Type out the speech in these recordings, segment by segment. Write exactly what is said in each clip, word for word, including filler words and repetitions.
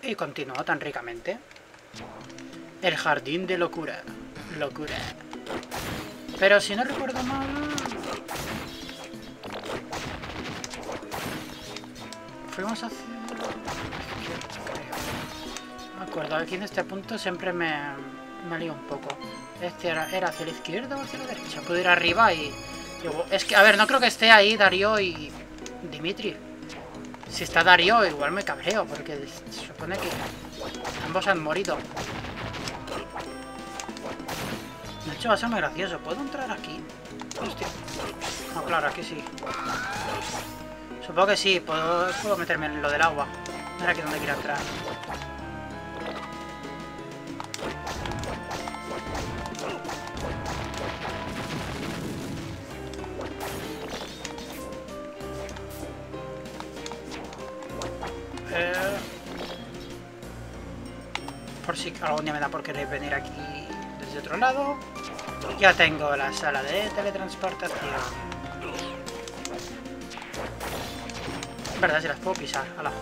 Y continuó tan ricamente. El jardín de locura. Locura. Pero si no recuerdo mal... Fuimos hacia... No me acuerdo, aquí en este punto siempre me, me lío un poco. Este era, era hacia la izquierda o hacia la derecha. Puedo ir arriba y... Luego, es que, a ver, no creo que esté ahí Darío y Dimitri. Si está Darío, igual me cabreo, porque se supone que ambos han morido. De hecho, va a ser muy gracioso. ¿Puedo entrar aquí? Hostia. No, claro, aquí sí. Supongo que sí, puedo, puedo meterme en lo del agua. No era aquí donde quiero entrar. Eh, por si algún día me da por querer venir aquí desde otro lado. Ya tengo la sala de teletransportación. Es verdad, si las puedo pisar. Hala.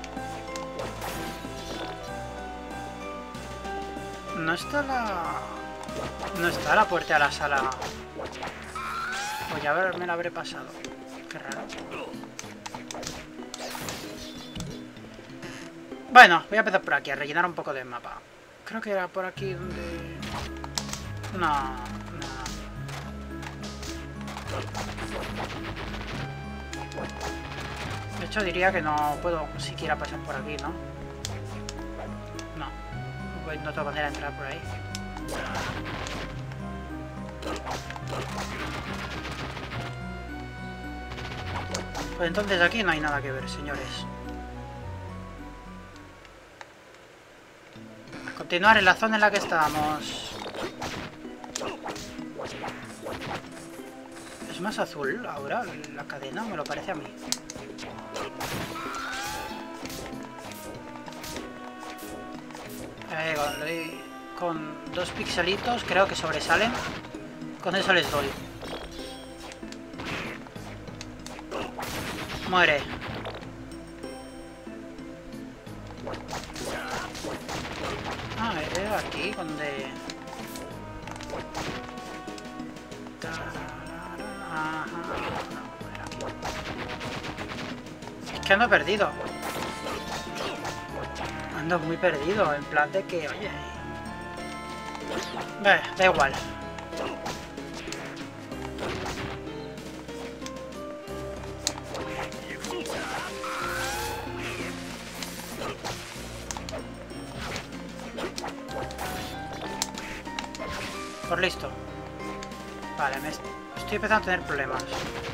No está la... No está la puerta a la sala. Pues ya me la habré pasado. Qué raro. Bueno, voy a empezar por aquí, a rellenar un poco del mapa. Creo que era por aquí donde... No, no. De hecho diría que no puedo siquiera pasar por aquí, ¿no? No. No tengo manera de entrar por ahí. Pues entonces aquí no hay nada que ver, señores. A continuar en la zona en la que estábamos. ¿Es más azul ahora la cadena? Me lo parece a mí. Eh, con, le doy con dos pixelitos, creo que sobresalen. Con eso les doy. Muere. Ah, era aquí donde... Ajá. No, era aquí. Es que ando perdido. Ando muy perdido, en plan de que, oye... Eh, da igual. Por listo. Vale, me estoy empezando a tener problemas.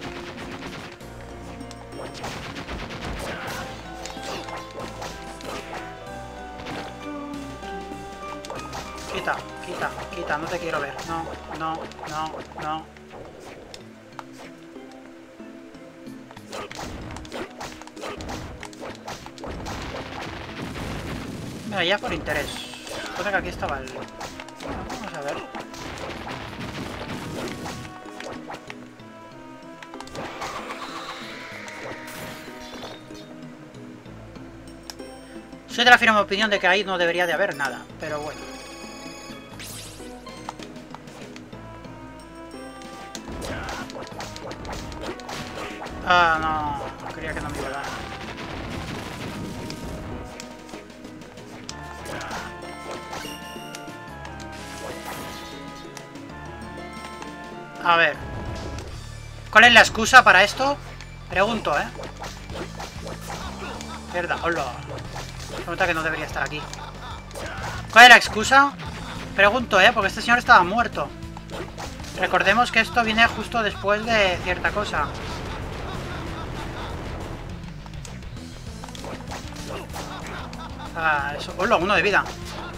Quita, quita, quita, no te quiero ver. No, no, no, no. Mira, ya por interés. Supone que aquí estaba el... Vamos a ver. Soy de la firme opinión de que ahí no debería de haber nada, pero bueno. Ah, no, creía que no me iba a dar. A ver. ¿Cuál es la excusa para esto? Pregunto, ¿eh? Mierda, hola. Se nota que no debería estar aquí. ¿Cuál es la excusa? Pregunto, ¿eh? Porque este señor estaba muerto. Recordemos que esto viene justo después de cierta cosa. Ah, eso. Hola, uno de vida.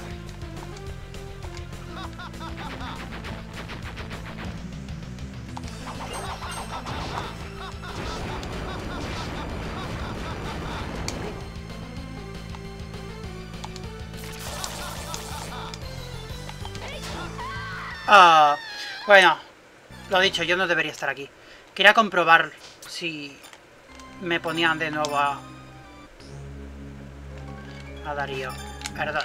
Ah, bueno, lo dicho, yo no debería estar aquí. Quería comprobar si me ponían de nuevo a... a Darío. Perdón.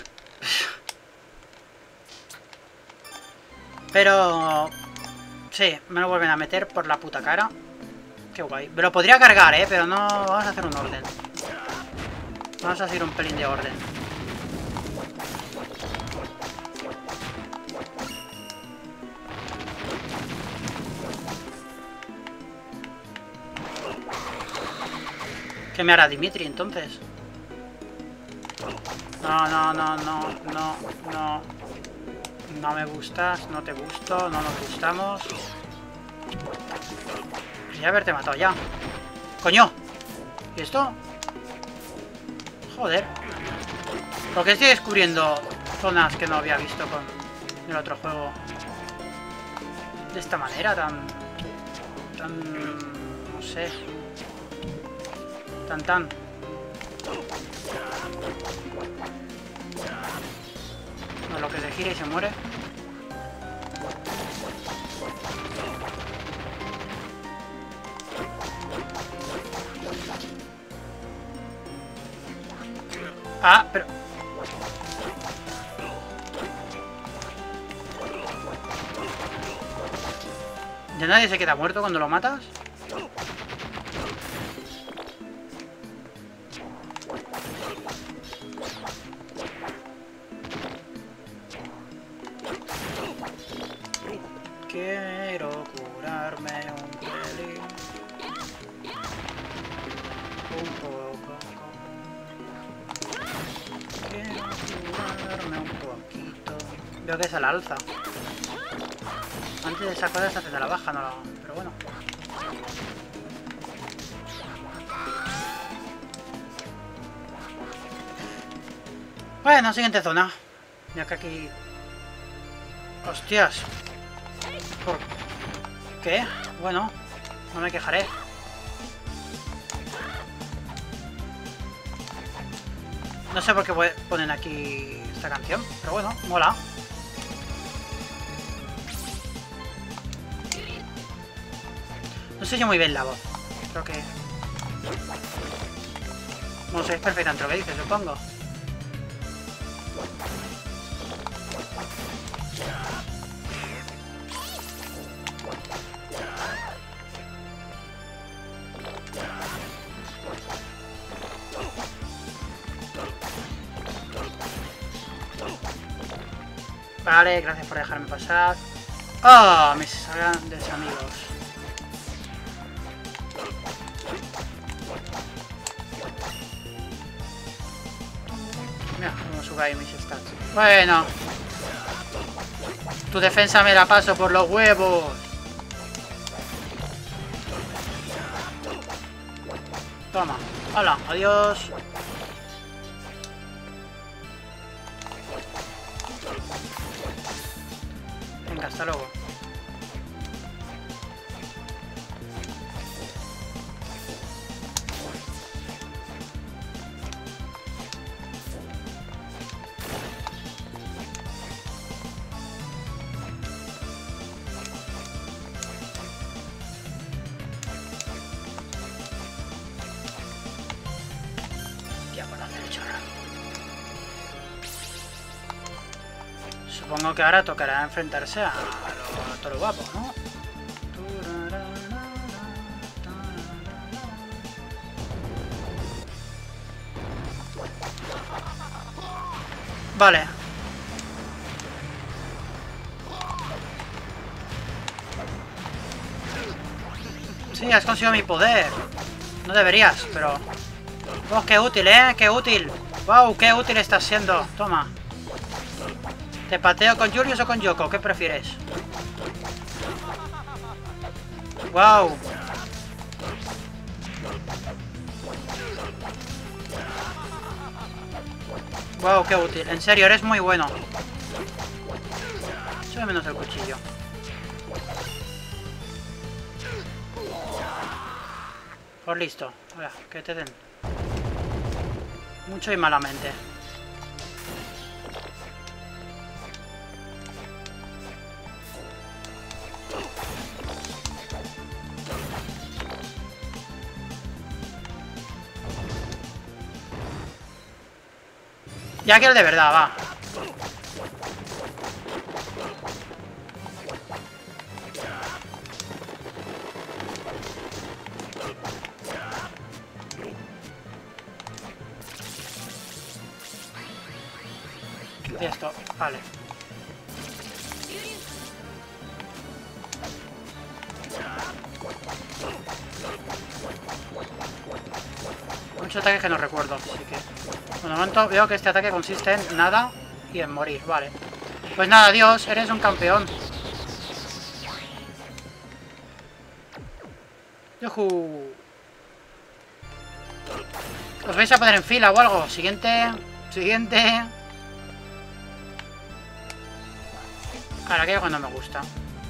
Pero... sí, me lo vuelven a meter por la puta cara. Qué guay. Me lo podría cargar, ¿eh? Pero no... Vamos a hacer un orden. Vamos a hacer un pelín de orden. ¿Qué me hará Dimitri entonces? No, no, no, no, no, no. No me gustas, no te gusto, no nos gustamos. Quería haberte matado ya. ¡Coño! ¿Y esto? Joder. Porque estoy descubriendo zonas que no había visto con el otro juego. De esta manera tan... tan... no sé. Tan tan. No, lo que se gira y se muere. Ah, pero... ¿ya nadie se queda muerto cuando lo matas? Quiero curarme un pelín. Un poco. Quiero curarme un poquito. Veo que es al alza. Antes de esa cosa se hace de la baja, no la... pero bueno. Bueno, siguiente zona. Ya que aquí... hostias. ¿Por qué? Bueno, no me quejaré. No sé por qué ponen aquí esta canción, pero bueno, mola. No sé yo muy bien la voz. Creo que... bueno, sabéis perfectamente lo que dice, supongo. Vale, gracias por dejarme pasar. ¡Oh! Mis grandes amigos. Mira cómo sube ahí mis stats. Bueno. Tu defensa me la paso por los huevos. Toma. Hola, adiós. Venga, hasta luego. Ya por la derecha. Supongo que ahora tocará enfrentarse a, lo, a todo lo guapo, ¿no? Vale. Sí, has conseguido mi poder. No deberías, pero... oh, qué útil, ¿eh? Qué útil. Wow, qué útil estás siendo. Toma. ¿Te pateo con Julius o con Yoko? ¿Qué prefieres? Wow. Wow, qué útil. En serio, eres muy bueno. Sube menos el cuchillo. Pues listo. Ahora, que te den. Mucho y malamente. Ya quiero el de verdad, va. Y esto, vale. Muchos ataques que no recuerdo, así que... Por el momento veo que este ataque consiste en nada y en morir, vale. Pues nada, adiós, eres un campeón. ¡Yujú! ¿Os vais a poner en fila o algo? Siguiente... Siguiente... Ahora, aquello cuando me gusta.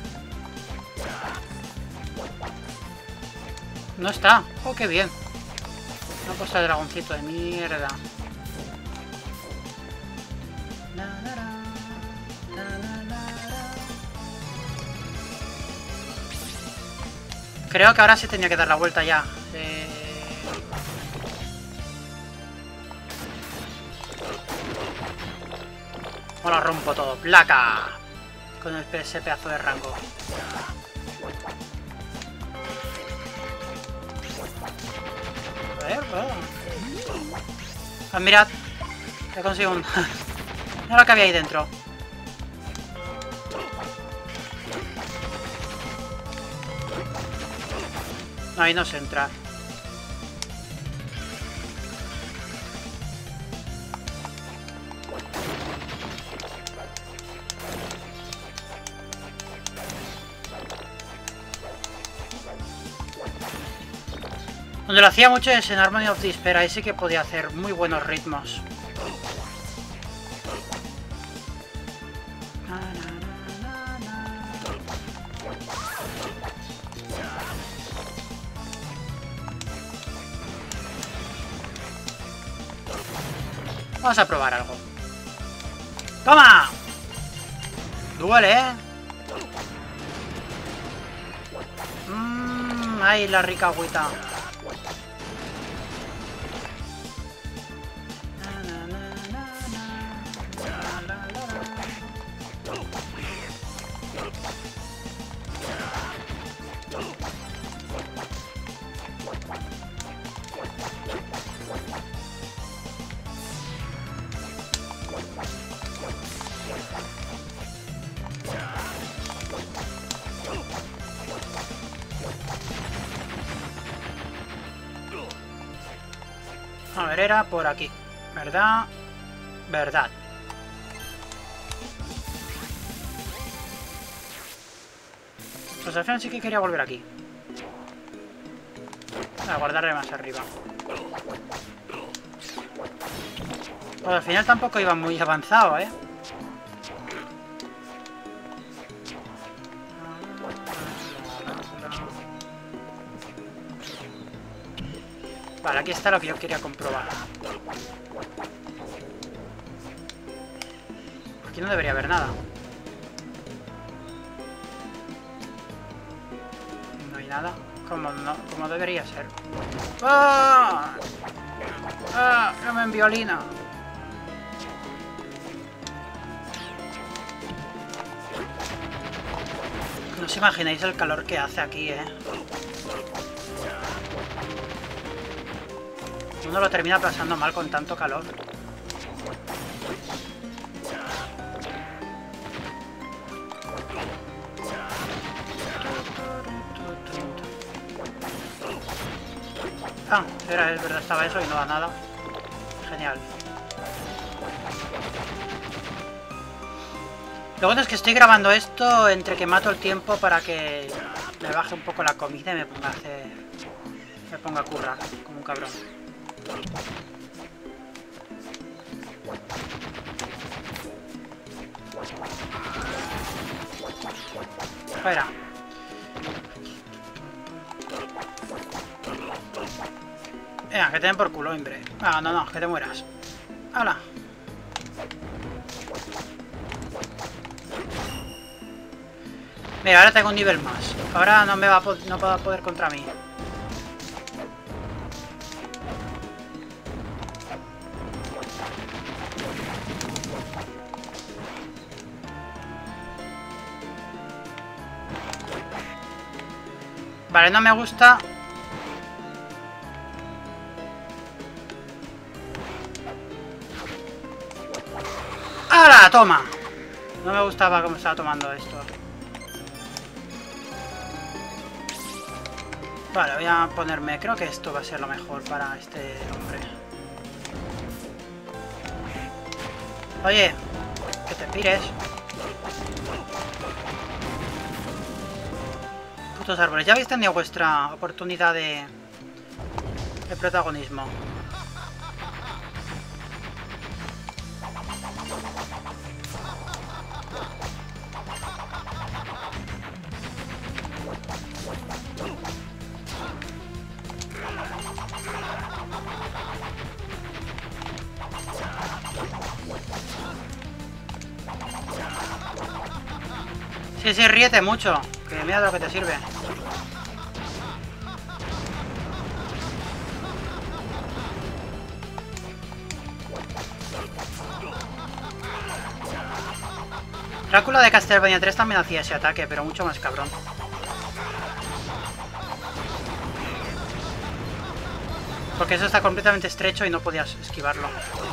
No está. Oh, qué bien. Me ha puesto el dragoncito de mierda. Creo que ahora sí tenía que dar la vuelta ya. Eh... Ahora rompo todo. ¡Placa! Con el ese pedazo de rango. A ver, oh. Ah, mirad. He conseguido un... Mira lo que había ahí dentro. No, ahí no se entra. Donde lo hacía mucho es en Harmony of Despair, ahí sí que podía hacer muy buenos ritmos. Vamos a probar algo. ¡Toma! Duele, ¿eh? Mmm, ahí la rica agüita. A ver, era por aquí. ¿Verdad? Verdad. Pues al final sí que quería volver aquí. A guardarle más arriba. Pues al final tampoco iba muy avanzado, ¿eh? Vale, aquí está lo que yo quería comprobar. Aquí no debería haber nada. No hay nada. Como, no, como debería ser. ¡Ah! ¡Ah! ¡No en violina! No os imagináis el calor que hace aquí, ¿eh? Uno lo termina pasando mal con tanto calor. Ah, era, es verdad, estaba eso y no da nada. Genial. Lo bueno es que estoy grabando esto entre que mato el tiempo para que me baje un poco la comida y me ponga a hacer... me ponga a currar como un cabrón. Espera. Venga, que te den por culo, hombre. Ah, no, no, que te mueras. ¡Hala! Mira, ahora tengo un nivel más. Ahora no me va a, no va a poder contra mí. Vale, no me gusta. ¡Hala! ¡Toma! No me gustaba cómo estaba tomando esto. Vale, voy a ponerme... Creo que esto va a ser lo mejor para este hombre. Oye, que te pires. Putos árboles. Ya habéis tenido vuestra oportunidad de... de protagonismo. Sí, sí, ríete mucho, que mira lo que te sirve. Drácula de Castlevania tres también hacía ese ataque, pero mucho más cabrón. Porque eso está completamente estrecho y no podías esquivarlo.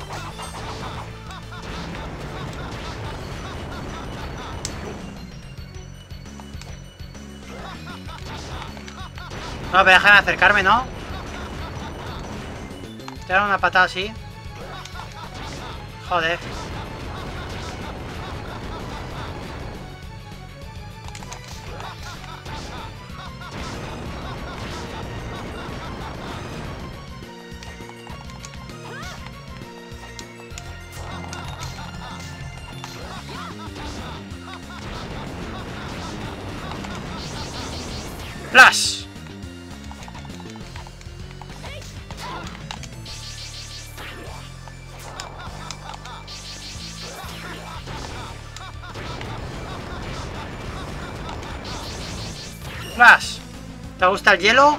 No, pero déjame acercarme, ¿no? Te dan una patada así. Joder. ¡Flash! ¡Flash! ¿Te gusta el hielo?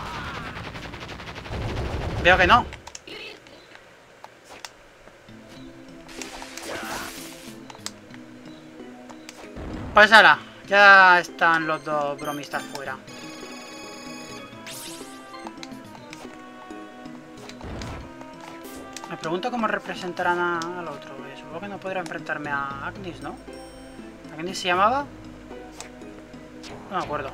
Veo que no. Pues ahora, ya están los dos bromistas fuera. Me pregunto cómo representarán a, al otro. Supongo que no podrá enfrentarme a Agnes, ¿no? ¿Agnes se llamaba? No me acuerdo.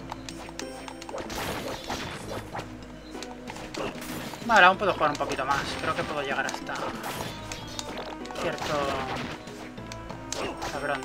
Vale, aún puedo jugar un poquito más. Creo que puedo llegar hasta cierto cabrón.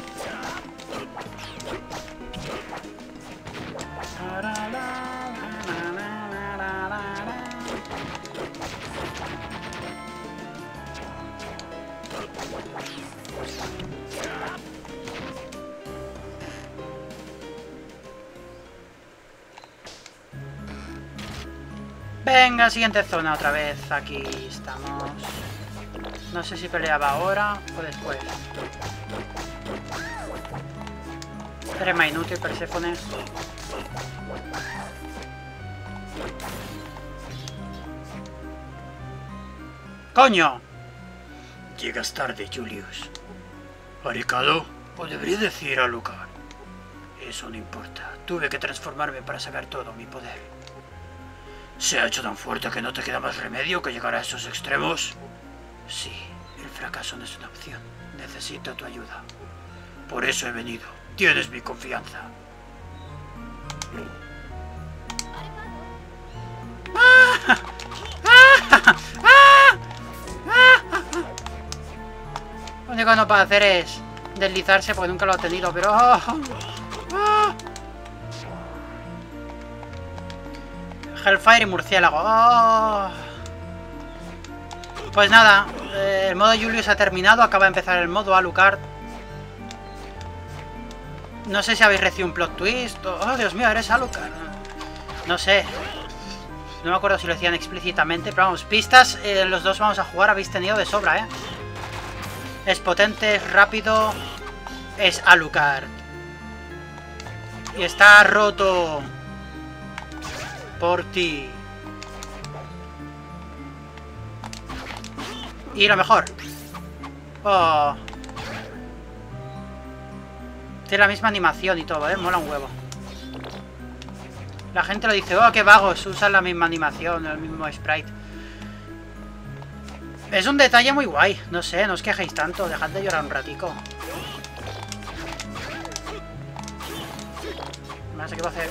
Venga, siguiente zona otra vez. Aquí estamos. No sé si peleaba ahora o después. Trema inútil, Perséfone. ¡Coño! Llegas tarde, Julius. ¿Aricado? O debería decir Alucard. Eso no importa. Tuve que transformarme para sacar todo mi poder. ¿Se ha hecho tan fuerte que no te queda más remedio que llegar a esos extremos? Sí, el fracaso no es una opción. Necesito tu ayuda. Por eso he venido. Tienes mi confianza. Lo único que no puede hacer es deslizarse porque nunca lo ha tenido, pero... Hellfire y murciélago. Oh. Pues nada, eh, el modo Julius ha terminado. Acaba de empezar el modo Alucard. No sé si habéis recibido un plot twist. O... Oh, Dios mío, eres Alucard. No sé. No me acuerdo si lo decían explícitamente. Pero vamos, pistas, eh, los dos vamos a jugar. Habéis tenido de sobra, ¿eh? Es potente, es rápido. Es Alucard. Y está roto. Por ti. Y lo mejor. Oh. Tiene la misma animación y todo, ¿eh? Mola un huevo. La gente lo dice, oh, qué vagos, usan la misma animación, el mismo sprite. Es un detalle muy guay, no sé, no os quejéis tanto, dejad de llorar un ratico. No sé qué va a hacer.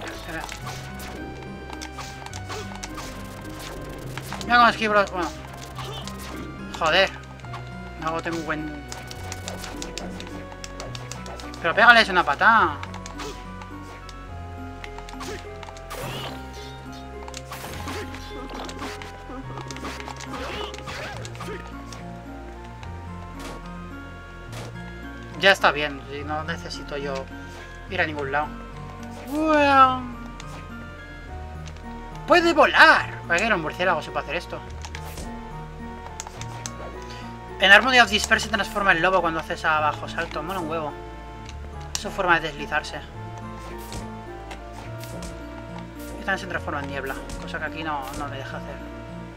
Mira cómo esquivo los... Bueno. Joder. No tengo un buen... Pero pégales una patada. Ya está bien, no necesito yo ir a ningún lado. Well... ¡Puede volar! ¿Para qué era un murciélago se puede hacer esto? En Harmony of Despair se transforma en lobo cuando haces abajo salto. Mola un huevo. Es su forma de deslizarse. Y también se transforma en niebla, cosa que aquí no, no me deja hacer.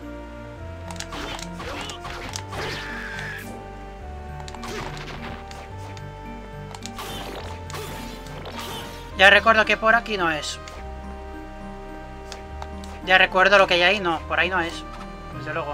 Ya recuerdo que por aquí no es. Ya recuerdo lo que hay ahí. No, por ahí no es. Desde luego.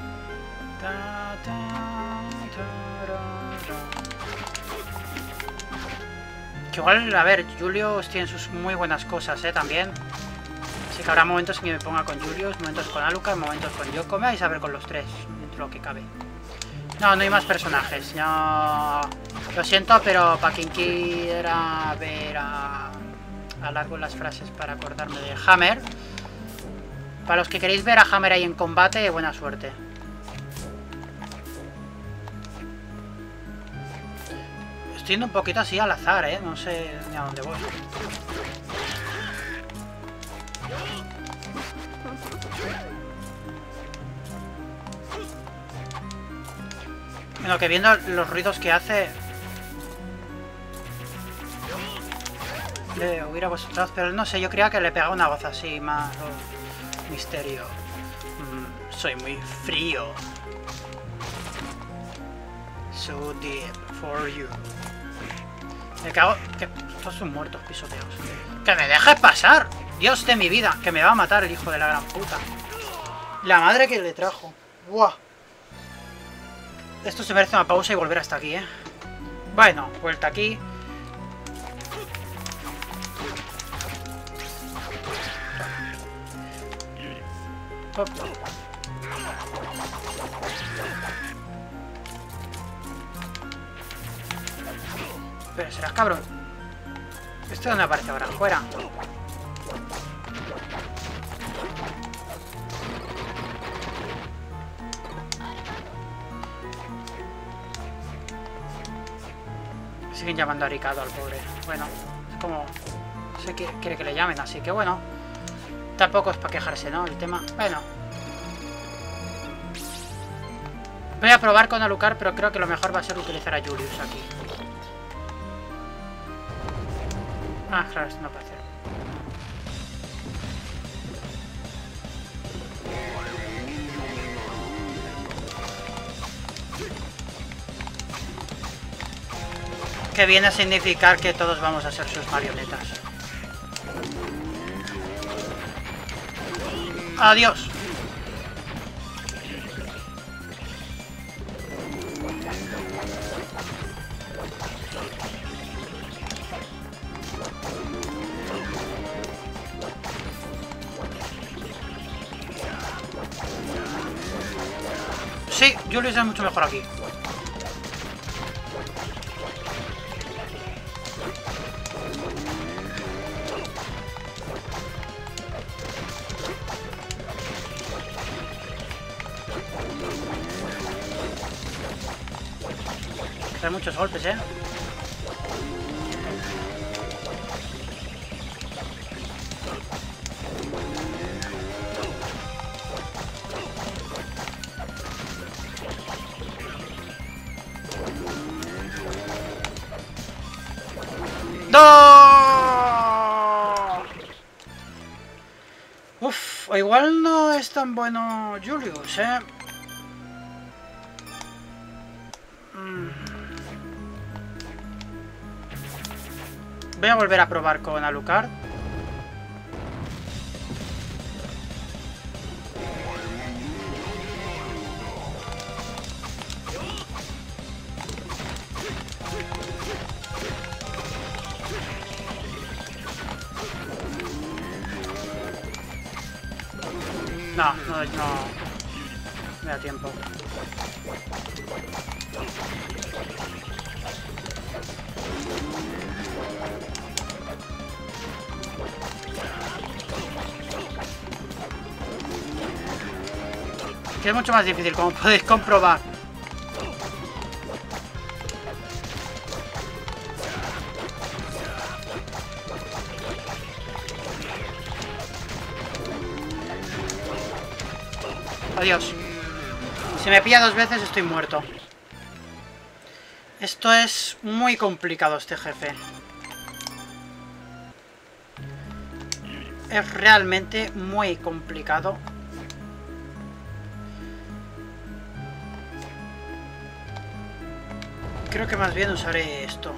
Que igual, a ver, Julius tiene sus muy buenas cosas, ¿eh? También. Así que habrá momentos en que me ponga con Julius, momentos con Alucard, momentos con Yoko. Me vais a ver con los tres, dentro de lo que cabe. No, no hay más personajes. No... Lo siento, pero para quien quiera ver a... Alargo las frases para acordarme de Hammer. Para los que queréis ver a Hammer ahí en combate, buena suerte. Estoy yendo un poquito así al azar, ¿eh? No sé ni a dónde voy. Bueno, que viendo los ruidos que hace... Le hubiera puesto, pero no sé, yo creía que le pegaba una voz así, más... Oh, misterio. Mm, soy muy frío. So deep for you. Me cago... Que... Estos son muertos pisoteos. ¡Que me dejes pasar! Dios de mi vida, que me va a matar el hijo de la gran puta. La madre que le trajo. ¡Buah! Esto se merece una pausa y volver hasta aquí, ¿eh? Bueno, vuelta aquí. Hop. Pero serás cabrón. ¿Esto dónde aparece ahora? Fuera. Siguen llamando a Ricardo al pobre. Bueno, es como... Se quiere, quiere que le llamen, así que bueno. Tampoco es para quejarse, ¿no? El tema... Bueno. Voy a probar con Alucard, pero creo que lo mejor va a ser utilizar a Julius aquí. Ah, claro, esto no puede hacer. Que viene a significar que todos vamos a ser sus marionetas. ¡Adiós! Sí, Julius es mucho mejor aquí. Hay muchos golpes, ¿eh? ¡No! Uf, igual no es tan bueno Julius, ¿eh? Voy a volver a probar con Alucard. No, no, no me da tiempo. Que es mucho más difícil, como podéis comprobar. Adiós. Si me pilla dos veces estoy muerto. Esto es muy complicado, este jefe. Es realmente muy complicado. Creo que más bien usaré esto.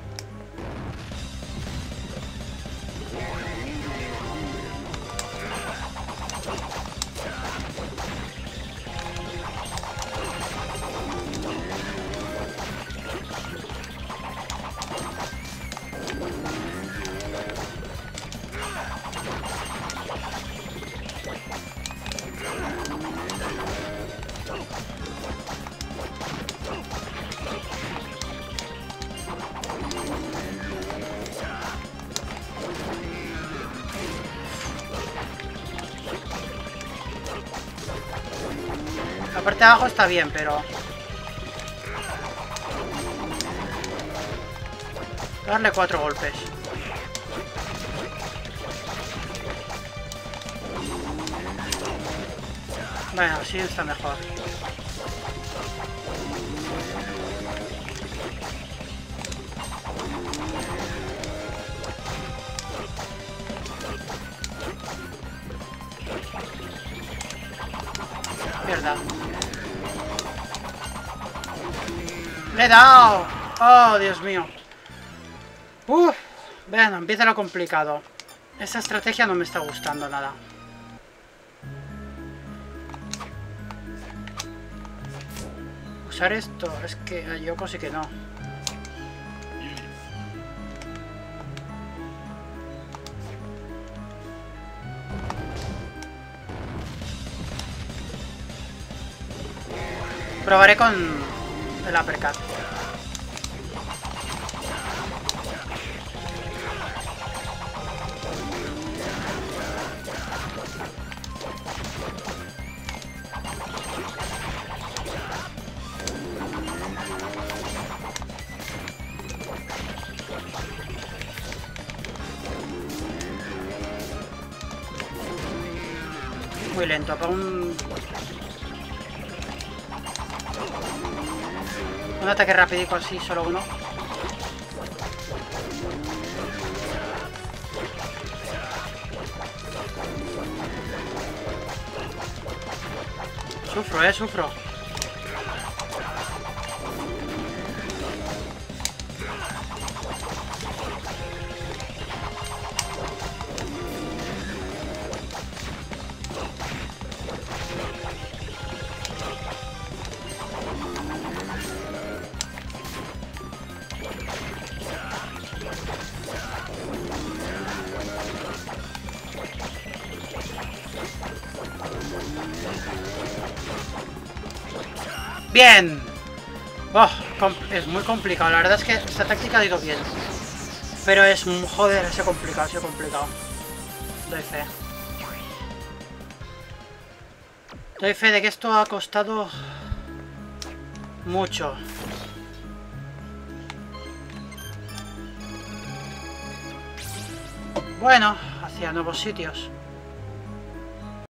La parte de abajo está bien, pero... darle cuatro golpes. Bueno, así está mejor. Mierda. ¡Le he dado! ¡Oh, Dios mío! ¡Uf! Bueno, empieza lo complicado. Esa estrategia no me está gustando nada. Usar esto, es que a Yoko sí que no. Probaré con el uppercut. Muy lento, para un... un ataque rapidico así, solo uno. Sufro, eh, sufro. ¡Bien! Oh, es muy complicado. La verdad es que esta táctica ha ido bien. Pero es... joder, ese complicado, ese complicado. Doy fe. Doy fe de que esto ha costado... mucho. Bueno, hacia nuevos sitios.